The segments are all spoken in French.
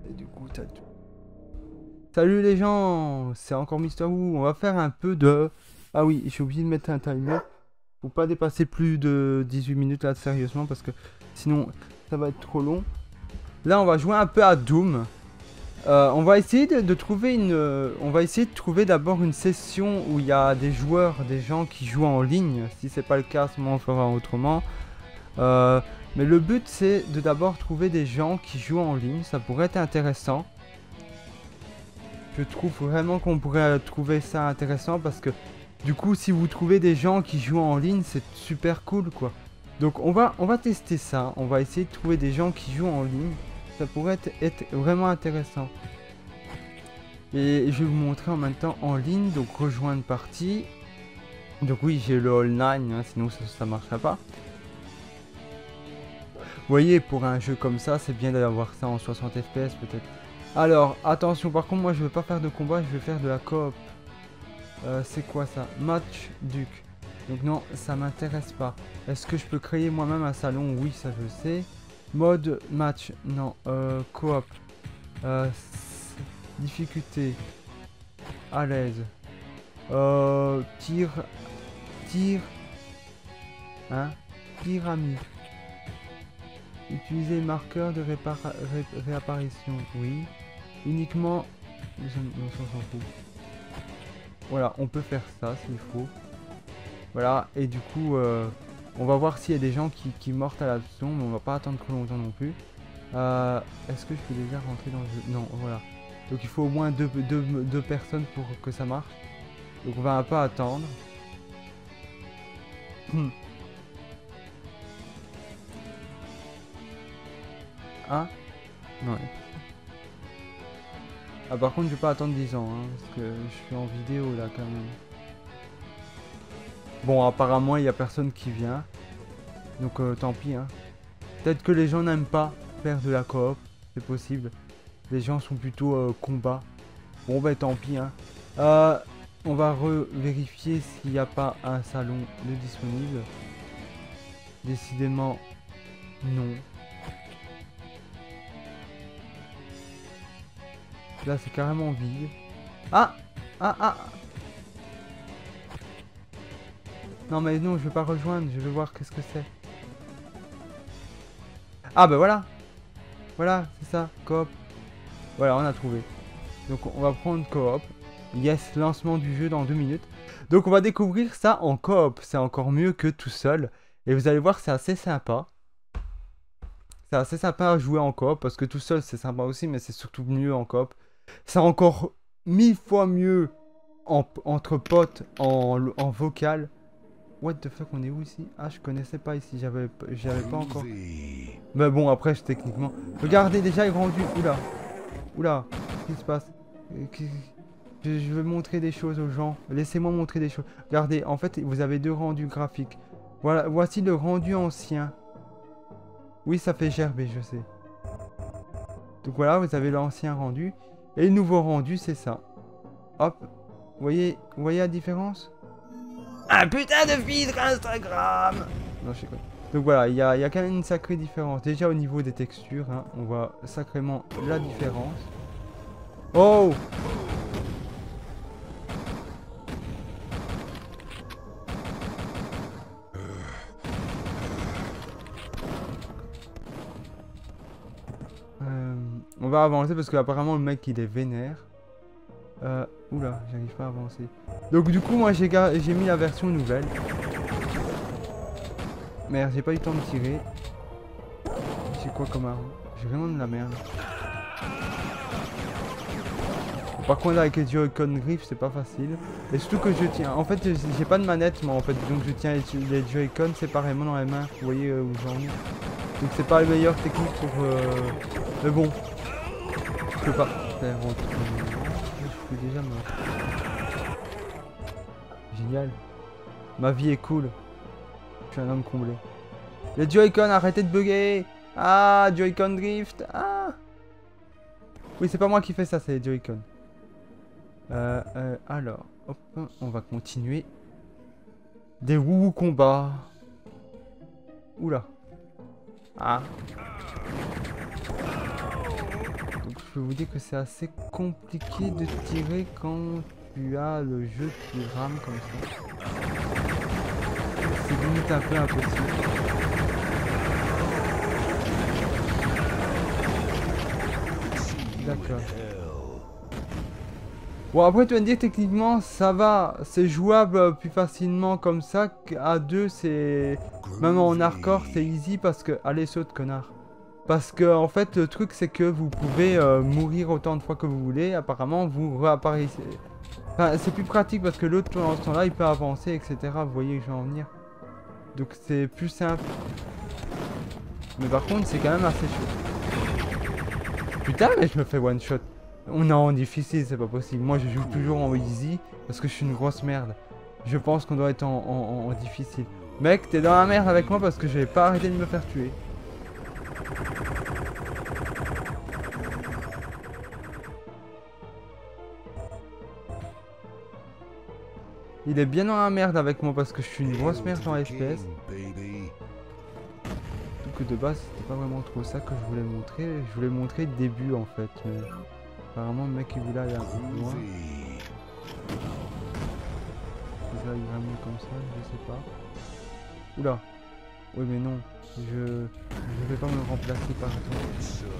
Et du coup, t'as tout. Salut les gens, c'est encore Mister Wu. On va faire un peu de... Ah oui, j'ai oublié de mettre un timer. Faut pas dépasser plus de 18 minutes là, sérieusement, parce que sinon ça va être trop long. Là, on va jouer un peu à Doom. On va essayer de trouver une... on va essayer de trouver d'abord une session où il y a des joueurs, des gens qui jouent en ligne. Si c'est pas le cas, à ce moment on fera autrement. Mais le but c'est de d'abord trouver des gens qui jouent en ligne. Ça pourrait être intéressant. Je trouve vraiment qu'on pourrait trouver ça intéressant parce que du coup si vous trouvez des gens qui jouent en ligne c'est super cool quoi. Donc on va tester ça, on va essayer de trouver des gens qui jouent en ligne. Ça pourrait être vraiment intéressant. Et je vais vous montrer en même temps en ligne, donc rejoindre partie. Donc oui j'ai le online, hein, sinon ça marcherait pas. Vous voyez pour un jeu comme ça c'est bien d'avoir ça en 60 fps peut-être. Alors, attention, par contre, moi je veux pas faire de combat, je veux faire de la coop. C'est quoi ça? Match Duc. Donc non, ça m'intéresse pas. Est-ce que je peux créer moi-même un salon? Oui, ça je sais. Mode match, non. Coop. Difficulté. À l'aise. Tir. Tir. Hein? Pyramide. Utiliser marqueur de réapparition. Oui. Uniquement... On s'en fout. Voilà, on peut faire ça s'il faut. Voilà, et du coup, on va voir s'il y a des gens qui mortent à l'option, mais on va pas attendre trop longtemps non plus. Est-ce que je peux déjà rentrer dans le jeu? Non, voilà. Donc il faut au moins deux personnes pour que ça marche. Donc on va un peu attendre. Ah? Non. Ah par contre je vais pas attendre 10 ans, hein, parce que je suis en vidéo là quand même. Bon apparemment il y a personne qui vient. Donc tant pis hein. Peut-être que les gens n'aiment pas faire de la coop, c'est possible. Les gens sont plutôt combat. Bon bah tant pis hein. On va vérifier s'il n'y a pas un salon de disponible. Décidément non. Là c'est carrément vide. Ah. Non mais non je vais pas rejoindre, je vais voir qu'est-ce que c'est. Ah bah voilà. Voilà c'est ça, coop. Voilà on a trouvé. Donc on va prendre coop. Yes, lancement du jeu dans 2 minutes. Donc on va découvrir ça en coop. C'est encore mieux que tout seul. Et vous allez voir c'est assez sympa. C'est assez sympa à jouer en coop. Parce que tout seul c'est sympa aussi. Mais c'est surtout mieux en coop. C'est encore 1000 fois mieux entre potes en vocal. What the fuck, on est où ici? Ah, je connaissais pas ici, j'avais pas encore. Mais bon, après, techniquement... Regardez, déjà, il est rendu... Oula, qu'est-ce qui se passe? Je veux montrer des choses aux gens. Laissez-moi montrer des choses. Regardez, en fait, vous avez deux rendus graphiques. Voilà, voici le rendu ancien. Oui, ça fait gerber, je sais. Donc voilà, vous avez l'ancien rendu. Et le nouveau rendu, c'est ça. Hop. Vous voyez la différence? Un putain de filtre Instagram! Non, je sais quoi. Donc voilà, il y a quand même une sacrée différence. Déjà au niveau des textures, hein, on voit sacrément la différence. Oh! On va avancer parce que apparemment le mec il est vénère. Oula, j'arrive pas à avancer. Donc du coup moi j'ai mis la version nouvelle. Merde, j'ai pas eu le temps de tirer. J'ai quoi comme arme? J'ai vraiment de la merde. Par contre là avec les Joy-Con Grip c'est pas facile. Et surtout que je tiens. En fait j'ai pas de manette moi en fait. Donc je tiens les Joy-Con séparément dans les mains. Vous voyez où j'en ai. Donc c'est pas la meilleure technique pour... Mais bon. Je peux pas faire autre chose. Je suis déjà mort. Génial. Ma vie est cool. Je suis un homme comblé. Les Joy-Con, arrêtez de bugger. Ah, Joy-Con Drift. Ah. Oui, c'est pas moi qui fais ça, c'est les Joy-Con. Alors, hop, on va continuer. Des wouhou combats. Oula. Ah. Donc je peux vous dire que c'est assez compliqué de tirer quand tu as le jeu qui rame comme ça. C'est limite un peu impossible. D'accord. Bon, après tu vas me dire techniquement ça va, c'est jouable plus facilement comme ça qu'à deux, c'est... Même en hardcore c'est easy parce que... Allez, saute connard. Parce que en fait le truc c'est que vous pouvez mourir autant de fois que vous voulez, apparemment vous réapparaissez. Enfin c'est plus pratique parce que l'autre pendant ce temps-là il peut avancer etc. Vous voyez où je veux en venir. Donc c'est plus simple. Mais par contre c'est quand même assez chaud. Putain mais je me fais one shot. Non, difficile, c'est pas possible. Moi, je joue toujours en easy parce que je suis une grosse merde. Je pense qu'on doit être en difficile. Mec, t'es dans la merde avec moi parce que je vais pas arrêter de me faire tuer. Il est bien dans la merde avec moi parce que je suis une grosse merde en FPS. Tout que de base, c'était pas vraiment trop ça que je voulais montrer. Je voulais montrer le début en fait. Mais... Apparemment, le mec il voulait aller un peu plus loin. Déjà, il va mieux comme ça, je sais pas. Oula. Oui, mais non. Je vais pas me remplacer par toi.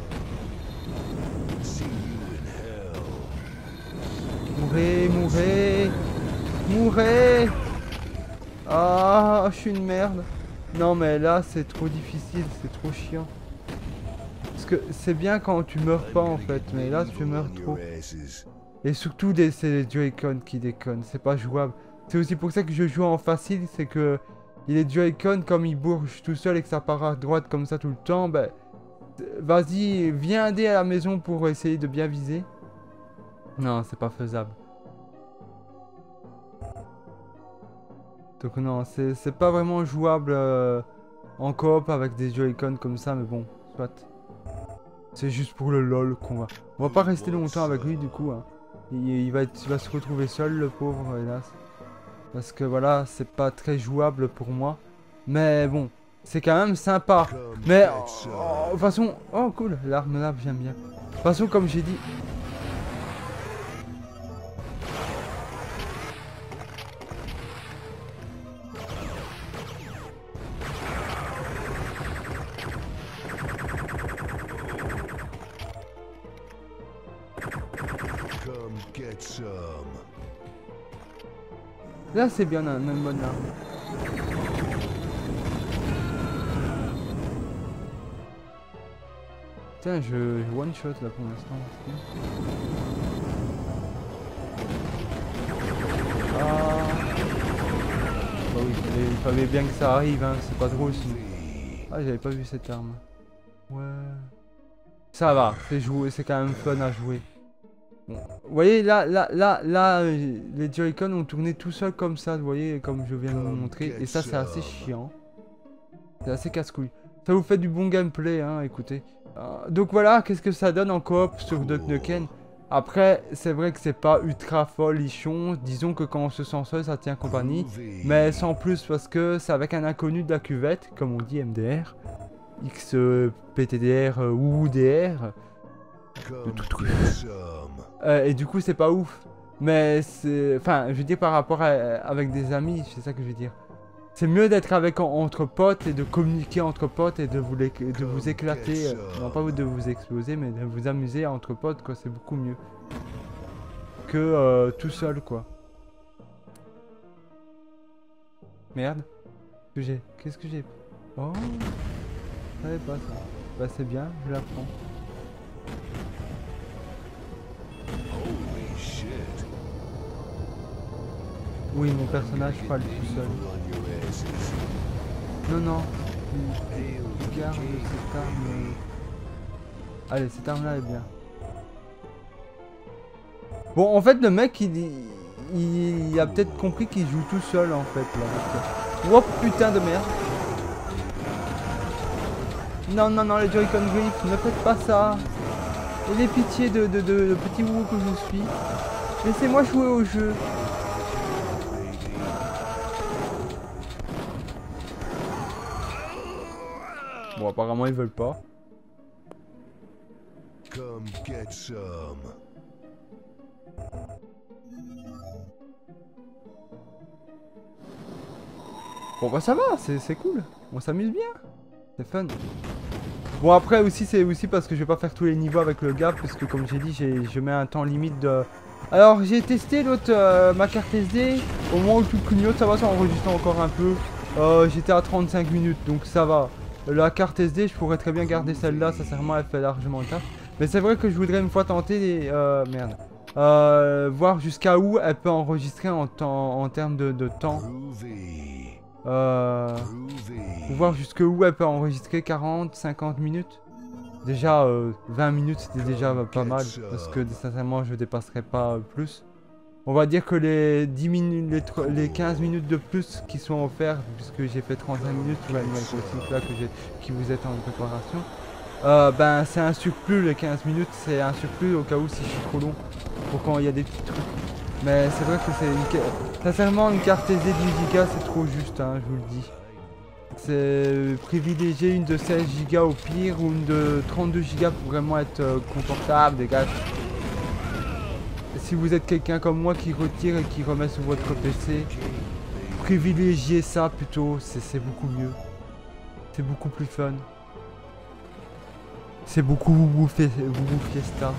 Mourez, mourez, mourez. Ah, je suis une merde. Non, mais là, c'est trop difficile, c'est trop chiant. Parce que c'est bien quand tu meurs pas en fait, mais là tu meurs trop. Et surtout c'est les Joy-Con qui déconnent, c'est pas jouable. C'est aussi pour ça que je joue en facile, c'est que les Joy-Con comme ils bougent tout seul et que ça part à droite comme ça tout le temps, ben vas-y, viens aider à la maison pour essayer de bien viser. Non, c'est pas faisable. Donc non, c'est pas vraiment jouable en coop avec des Joy-Con comme ça, mais bon, soit. C'est juste pour le lol qu'on va... On va pas rester longtemps avec lui du coup. Hein. Il va se retrouver seul le pauvre, hélas. Parce que voilà, c'est pas très jouable pour moi. Mais bon, c'est quand même sympa. Mais de toute façon... Oh cool, l'arme là, j'aime bien. De toute façon, comme j'ai dit... Là c'est bien un mode là. Tiens, je one shot là pour l'instant. Ah. Bah oui, il fallait bien que ça arrive, hein. C'est pas drôle sinon. Ah, j'avais pas vu cette arme. Ouais. Ça va, c'est quand même fun à jouer. Bon. Vous voyez, là, les Joy-Con ont tourné tout seul comme ça, vous voyez, comme je viens de vous montrer. Et ça, c'est assez chiant. C'est assez casse-couille. Ça vous fait du bon gameplay, hein, écoutez. Donc voilà, qu'est-ce que ça donne en coop sur Duck Nukem. Après, c'est vrai que c'est pas ultra folichon. Disons que quand on se sent seul, ça tient compagnie. Mais sans plus, parce que c'est avec un inconnu de la cuvette, comme on dit MDR. XPTDR ou DR. Et du coup c'est pas ouf. Mais c'est... Enfin je veux dire par rapport avec des amis, c'est ça que je veux dire. C'est mieux d'être avec entre potes et de communiquer entre potes et de vous éclater. Non pas de vous exploser mais de vous amuser entre potes quoi, c'est beaucoup mieux. Que tout seul quoi. Merde. Qu'est-ce que j'ai? Oh, je savais pas ça. Bah c'est bien, je l'apprends. Oui, mon personnage parle tout seul. Non, non. Tu gardes cette arme. Allez, cette arme-là est bien. Bon, en fait, le mec, il a peut-être compris qu'il joue tout seul, en fait. Là, oh, putain de merde. Non, non, non, les Joy-Con Grip, ne faites pas ça. Ayez pitié de petit bourreau que je suis. Laissez-moi jouer au jeu. Bon, apparemment, ils veulent pas. Come get some. Bon bah ça va, c'est cool. On s'amuse bien. C'est fun. Bon après aussi c'est aussi parce que je vais pas faire tous les niveaux avec le gap. Parce que comme j'ai dit, je mets un temps limite de... Alors j'ai testé l'autre, ma carte SD. Au moment où tout clignote, ça va, ça enregistre encore un peu. J'étais à 35 minutes, donc ça va. La carte SD, je pourrais très bien garder celle-là, sincèrement elle fait largement le taf. Mais c'est vrai que je voudrais une fois tenter les... merde. Voir jusqu'à où elle peut enregistrer en termes de temps. Pour voir jusqu'où elle peut enregistrer 40, 50 minutes. Déjà 20 minutes c'était déjà pas mal. Parce que sincèrement je dépasserai pas plus. On va dire que les 10 minutes, les 15 minutes de plus qui sont offertes, puisque j'ai fait 35 minutes sur Animal Crossing là qui vous êtes en préparation. Ben c'est un surplus, les 15 minutes c'est un surplus au cas où si je suis trop long. Pour quand il y a des petits trucs. Mais c'est vrai que c'est une... Sincèrement une carte SD d'1 Go c'est trop juste, hein, je vous le dis. C'est privilégier une de 16 Go au pire ou une de 32 Go pour vraiment être confortable, des gars. Si vous êtes quelqu'un comme moi qui retire et qui remet sur votre PC, privilégiez ça plutôt, c'est beaucoup mieux. C'est beaucoup plus fun. C'est beaucoup vous fiesta.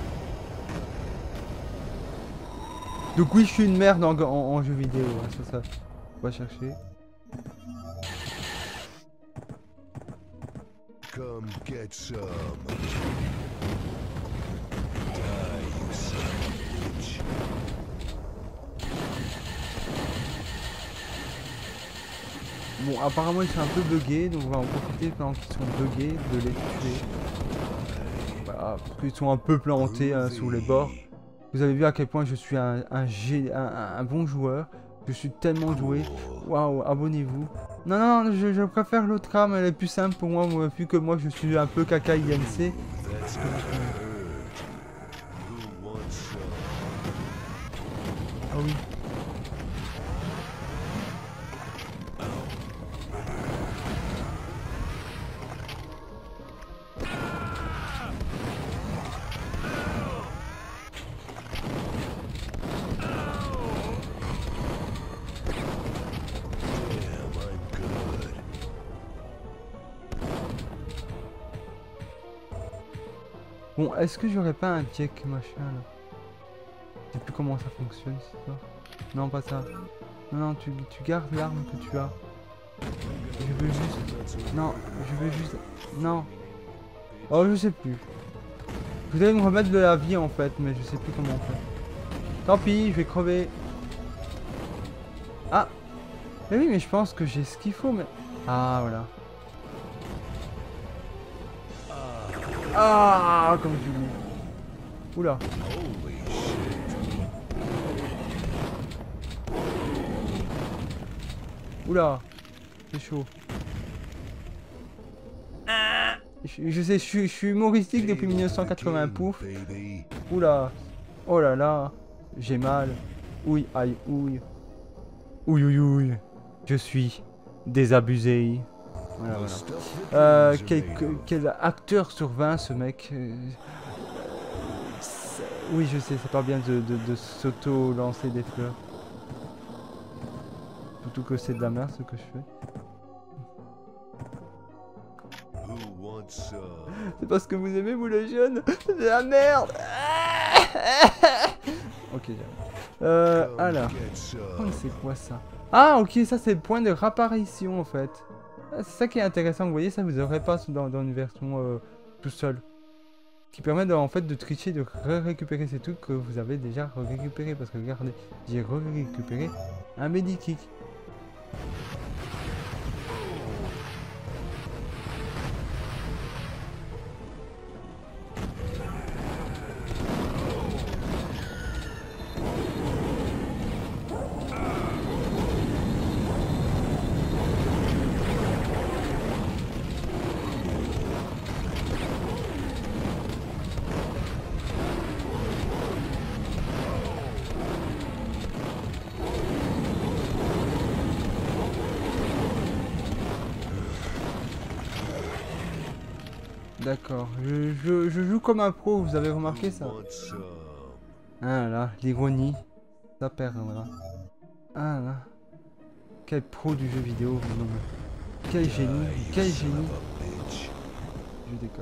Donc oui, je suis une merde en jeu vidéo, hein, ça. On va chercher. Come get some. Bon, apparemment ils sont un peu buggés, donc on va en profiter pendant qu'ils sont buggés de les tuer. Voilà, parce qu'ils sont un peu plantés hein, sur les bords. Vous avez vu à quel point je suis un bon joueur. Je suis tellement doué. Waouh, abonnez-vous. Non, je préfère l'autre arme, elle est plus simple pour moi, vu que moi je suis un peu caca INC. Ah oui. Bon, est-ce que j'aurais pas un check machin là? Je sais plus comment ça fonctionne, c'est ça. Non, pas ça. Non, tu gardes l'arme que tu as. Je veux juste... Non, je veux juste... Non. Oh, je sais plus. Je voudrais me remettre de la vie en fait, mais je sais plus comment faire. Tant pis, je vais crever. Ah. Mais oui, mais je pense que j'ai ce qu'il faut, mais... Ah, voilà. Ah, comme tu dis. Oula. Oula. C'est chaud. Je sais, je suis humoristique depuis 1980, pouf. Oula. Oh là là. J'ai mal. Ouille, aïe, ouille. Ouille, ouille, ouille. Je suis désabusé. Voilà. Quel acteur sur 20 ce mec. Oui, je sais, c'est pas bien de s'auto-lancer des fleurs. Surtout que c'est de la merde ce que je fais. C'est parce que vous aimez, vous les jeunes. C'est de la merde. Ok, alors. Oh, c'est quoi ça? Ah, ok, ça c'est le point de réapparition en fait. C'est ça qui est intéressant, vous voyez, ça vous aurez pas dans une version tout seul. Qui permet en fait de tricher, de récupérer ces trucs que vous avez déjà récupérés. Parce que regardez, j'ai récupéré un medikit. D'accord. Je joue comme un pro, vous avez remarqué ça? Want some? Ah là, l'ironie. Ça perdra. Ah là. Quel pro du jeu vidéo, non mais. Quel génie, quel génie. Bitch. Je décolle.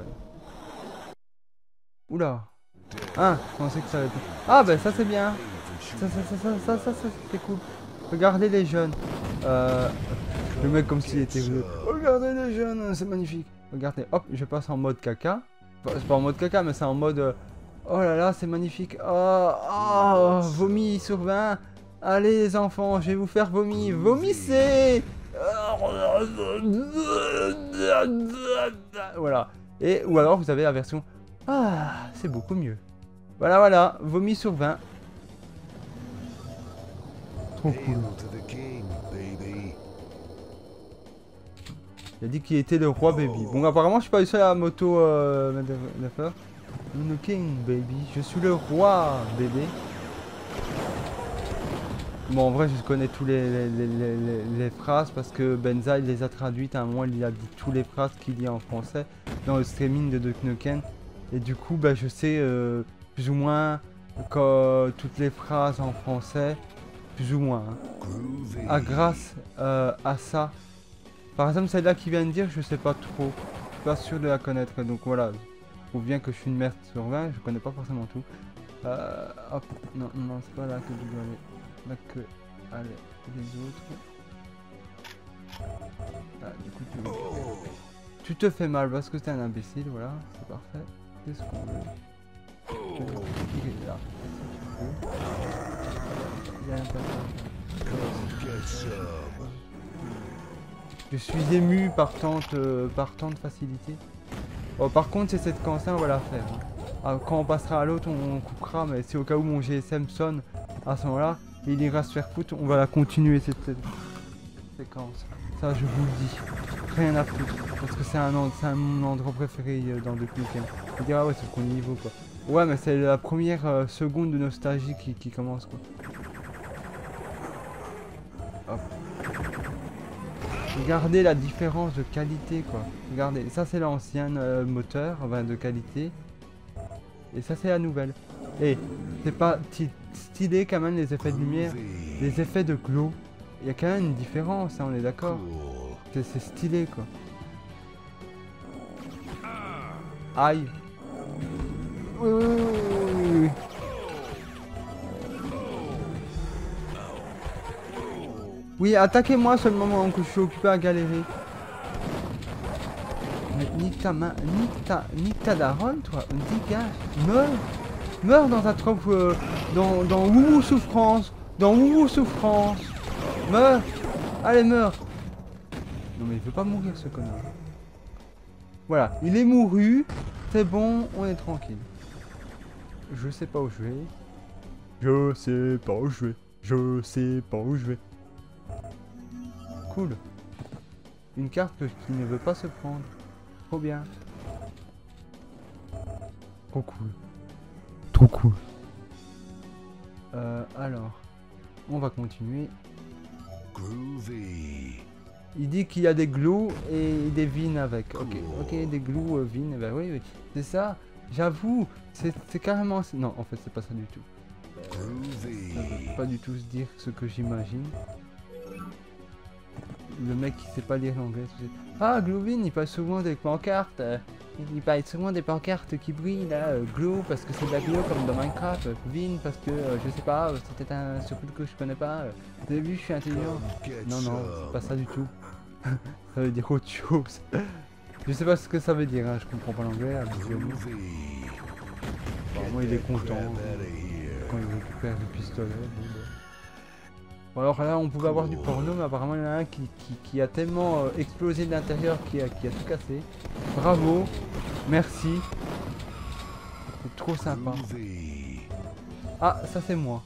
Oula. Ah, je pensais que ça allait plus. Ah ben ça c'est bien. Ça c'est cool. Regardez les jeunes. Le mec comme s'il était vieux. Regardez les jeunes, c'est magnifique. Regardez, hop, je passe en mode caca. Enfin, c'est pas en mode caca, mais c'est en mode... oh là là, c'est magnifique. Oh, vomi sur 20. Allez les enfants, je vais vous faire vomir. Vomissez. Voilà. Et, ou alors vous avez la version... ah, c'est beaucoup mieux. Voilà, vomi sur 20. Trop cool. Hail to the king, baby. Il a dit qu'il était le roi baby. Bon, apparemment, je suis pas le seul à la moto motherfucker. I'm the king baby. Je suis le roi bébé. Bon, en vrai, je connais tous les phrases parce que Benza, il les a traduites. À un moment, il a dit toutes les phrases qu'il y a en français dans le streaming de Duke Nukem. Et du coup, bah, je sais plus ou moins toutes les phrases en français. Plus ou moins. Hein. Groovy. Ah, grâce à ça. Par exemple, celle-là qui vient de dire, je sais pas trop. Je suis pas sûr de la connaître. Donc voilà. Je trouve bien que je suis une merde sur 20. Je connais pas forcément tout. Hop. Non, c'est pas là que je dois aller. Là que. Allez, les autres. Ah, du coup, tu te fais mal parce que t'es un imbécile. Voilà, c'est parfait. C'est ce qu'on veut. Il est là. Il y a un passage. Get some. Je suis ému par tant de facilité. Oh, par contre, c'est cette séquence-là, on va la faire. Hein. Ah, quand on passera à l'autre, on coupera, mais si au cas où mon GSM sonne à ce moment-là, il ira se faire foutre, on va la continuer cette séquence. Ça, je vous le dis. Rien à foutre. Parce que c'est mon endroit préféré dans Duke Nukem. Vous dire, ah ouais, c'est le premier niveau, quoi. Ouais, mais c'est la première seconde de nostalgie qui commence, quoi. Hop. Regardez la différence de qualité, quoi. Regardez, ça c'est l'ancien moteur, enfin de qualité. Et ça c'est la nouvelle. Et c'est pas stylé quand même les effets de lumière, les effets de glow. Il y a quand même une différence, hein, on est d'accord. Cool. C'est stylé, quoi. Aïe. Oui. Oui, attaquez-moi seulement moment que je suis occupé à galérer. Mais nique ta main, nique ta daronne, toi. Dégage, meurs dans ta propre, dans Woumou souffrance, meurs. Allez, meurs. Non mais il veut pas mourir ce connard. Voilà, il est mouru. C'est bon, on est tranquille. Je sais pas où je vais. Je sais pas où je vais. Cool. Une carte qui ne veut pas se prendre. Trop bien. Trop cool. Alors, on va continuer. Groovy. Il dit qu'il y a des glous et des vines avec. Ok, des glous, vines. Bah oui, c'est ça. J'avoue, c'est carrément. Non, en fait, c'est pas ça du tout. Groovy. Ça veut pas du tout se dire ce que j'imagine. Le mec qui sait pas lire l'anglais. Ah, Glowvin, il parle souvent des pancartes. Il parle souvent des pancartes qui brillent là. Glow parce que c'est de la glow comme dans Minecraft. Vin parce que je sais pas, c'est peut-être un surtout que je connais pas. Vous avez vu, je suis intelligent. Non, c'est pas ça du tout. Ça veut dire autre chose. Je sais pas ce que ça veut dire, hein. Je comprends pas l'anglais. Habituellement. Apparemment, il est content quand il récupère le pistolet. Bon, alors là, on pouvait avoir du porno, mais apparemment, il y en a un qui a tellement explosé de l'intérieur qui a tout cassé. Bravo, merci. C'est trop sympa. Ah, ça c'est moi.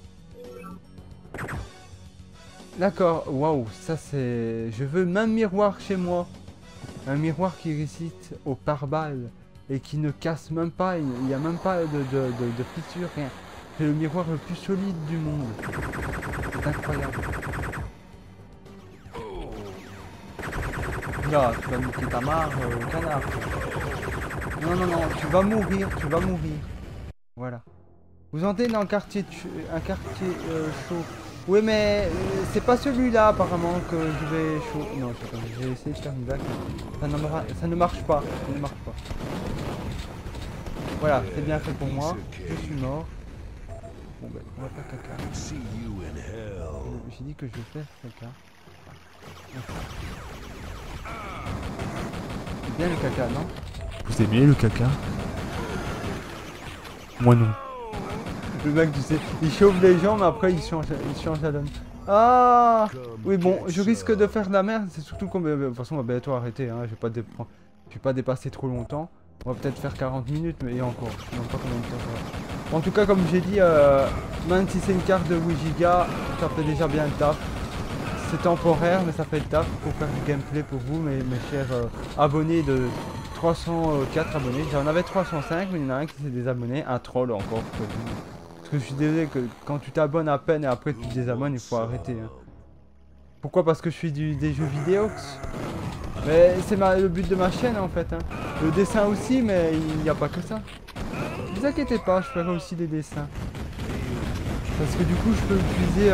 D'accord, waouh, ça c'est... Je veux même miroir chez moi. Un miroir qui résiste au pare-balles et qui ne casse même pas, il n'y a même pas de fissure, rien. C'est le miroir le plus solide du monde. C'est incroyable. Là, tu vas niquer ta marre au canard. Non, non, non, tu vas mourir, tu vas mourir. Voilà. Vous entrez dans un quartier chaud. Oui, mais c'est pas celui-là apparemment que je vais chaud. Non, je vais essayer de faire une blague. Ça ne marche pas. Ça ne marche pas. Voilà, c'est bien fait pour moi. Je suis mort. Bon, ben, on va faire caca. See you in hell. J'ai dit que je vais faire caca. C'est bien le caca, non? Vous aimez le caca? Moi non. Le mec, tu sais, il chauffe les gens, mais après il change la donne. Ah oui, bon, je risque de faire de la merde, c'est surtout qu'on... De toute façon, on va bientôt arrêter, hein, je vais pas dépasser trop longtemps. On va peut-être faire 40 minutes, mais et encore, je sais même pas combien de temps ça va. En tout cas, comme j'ai dit, même si c'est une carte de 8 Go, ça fait déjà bien le taf. C'est temporaire, mais ça fait le taf pour faire du gameplay pour vous, mes chers abonnés de 304 abonnés. J'en avais 305, mais il y en a un qui s'est désabonné, un troll encore. Parce que je suis désolé que quand tu t'abonnes à peine et après tu te désabonnes, il faut arrêter. Hein. Pourquoi? Parce que je suis des jeux vidéo. Mais c'est le but de ma chaîne en fait. Hein. Le dessin aussi, mais il n'y a pas que ça. Ne vous inquiétez pas, je ferai aussi des dessins. Parce que du coup, je peux utiliser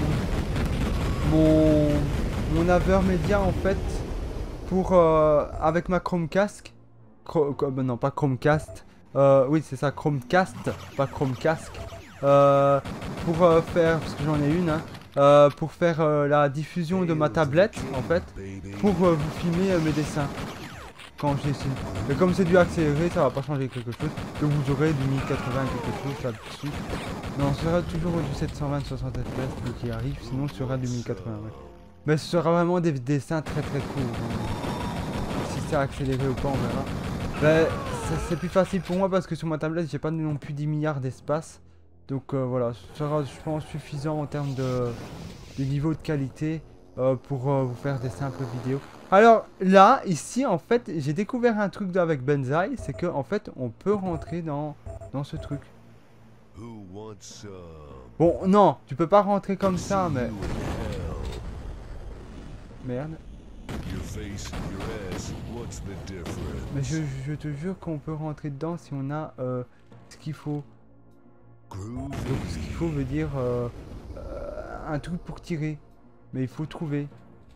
mon Avermedia en fait pour avec ma Chromecast. Non, pas Chromecast. Oui, c'est ça, Chromecast, pas Chromecast. Pour faire, parce que j'en ai une, hein, pour faire la diffusion de ma tablette en fait, pour vous filmer mes dessins quand je dessine. Mais comme c'est du accéléré, ça va pas changer quelque chose. Donc vous aurez du 1080 quelque chose là-dessus. Non, ce sera toujours du 720-60 fps qui arrive, sinon ce sera du 1080. Ouais. Mais ce sera vraiment des dessins très très courts. Si c'est accéléré ou pas, on verra. Ben, c'est plus facile pour moi parce que sur ma tablette, j'ai pas non plus 10 milliards d'espace. Donc voilà, ce sera je pense suffisant en termes de niveau de qualité pour vous faire des simples vidéos. Alors là, ici en fait, j'ai découvert un truc avec Benzaï, c'est que en fait, on peut rentrer dans ce truc. Bon, non, tu peux pas rentrer comme ça, mais... Merde. Mais je te jure qu'on peut rentrer dedans si on a ce qu'il faut. Donc ce qu'il faut veut dire un truc pour tirer. Mais il faut trouver.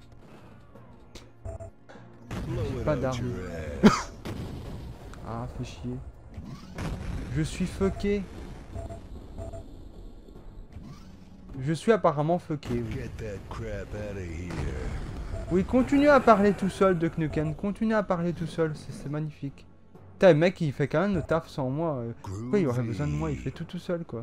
J'ai pas d'armes. Ah, fait chier. Je suis fucké. Je suis apparemment fucké. Oui. Oui, continue à parler tout seul de Knucken. Continue à parler tout seul, c'est magnifique. Putain, le mec, il fait quand même le taf sans moi. Pourquoi il aurait besoin de moi? Il fait tout seul, quoi.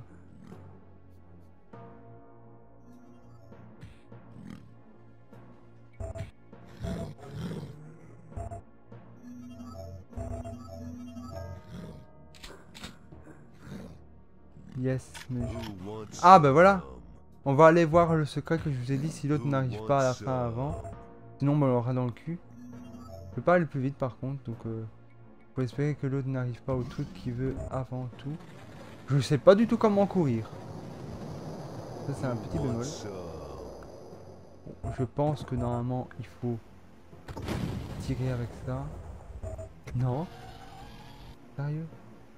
Yes, mais... Ah, bah voilà. On va aller voir le secret que je vous ai dit si l'autre n'arrive pas à la fin avant. Sinon, on l'aura dans le cul. Je peux pas aller plus vite par contre, donc faut espérer que l'autre n'arrive pas au truc qu'il veut avant tout. Je sais pas du tout comment courir. Ça, c'est un petit bémol. Bon, je pense que normalement, il faut tirer avec ça. Non. Sérieux?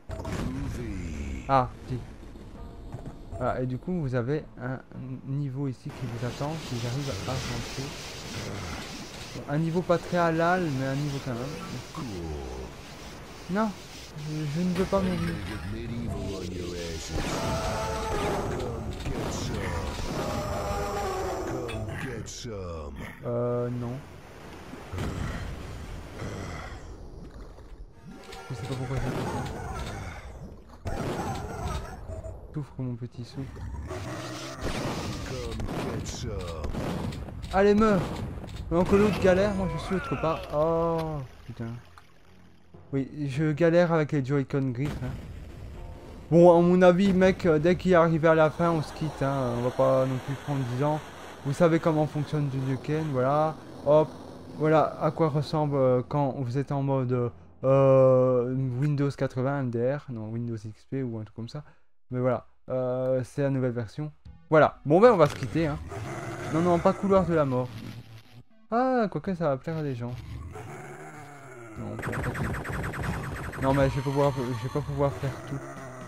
Ah, si. Voilà, et du coup, vous avez un niveau ici qui vous attend, si j'arrive à rentrer. Un niveau pas très halal, mais un niveau quand même. Non, je ne veux pas mourir. Non. Je sais pas pourquoi j'ai fait ça. Souffre mon petit souffle. Allez, meurs! Pendant que l'autre galère, moi je suis autre part. Oh putain. Oui, je galère avec les Joy-Con griffes. Hein. Bon, à mon avis, mec, dès qu'il est arrivé à la fin, on se quitte. Hein. On va pas non plus prendre 10 ans. Vous savez comment fonctionne du Joy-Con, voilà. Hop, voilà à quoi ressemble quand vous êtes en mode Windows 80 MDR. Non, Windows XP ou un truc comme ça. Mais voilà, c'est la nouvelle version. Voilà, bon ben on va se quitter. Hein. Non, non, pas couloir de la mort. Ah, quoique ça va plaire à des gens. Non, pas Non mais je vais pas pouvoir faire tout.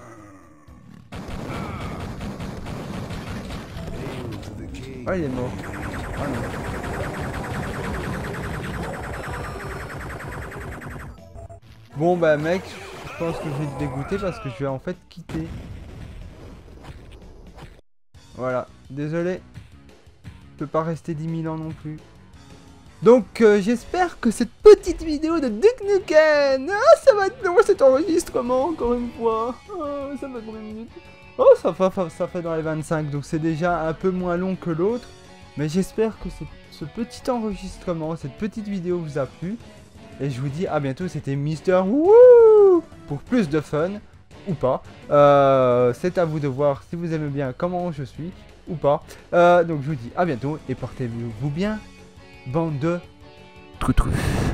Hail to the king. Ah il est mort. Ah non. Bon bah mec, je pense que je vais te dégoûter parce que je vais en fait quitter. Voilà, désolé. Je peux pas rester 10 000 ans non plus. Donc j'espère que cette petite vidéo de Duke Nukem, ça va être long cet enregistrement encore une fois. Ça fait combien de minutes? Oh ça fait dans les 25, donc c'est déjà un peu moins long que l'autre. Mais j'espère que ce petit enregistrement, cette petite vidéo vous a plu. Et je vous dis à bientôt, c'était Mister Woo pour plus de fun, ou pas. C'est à vous de voir si vous aimez bien comment je suis, ou pas. Donc je vous dis à bientôt et portez-vous bien. Bande de trou-trou.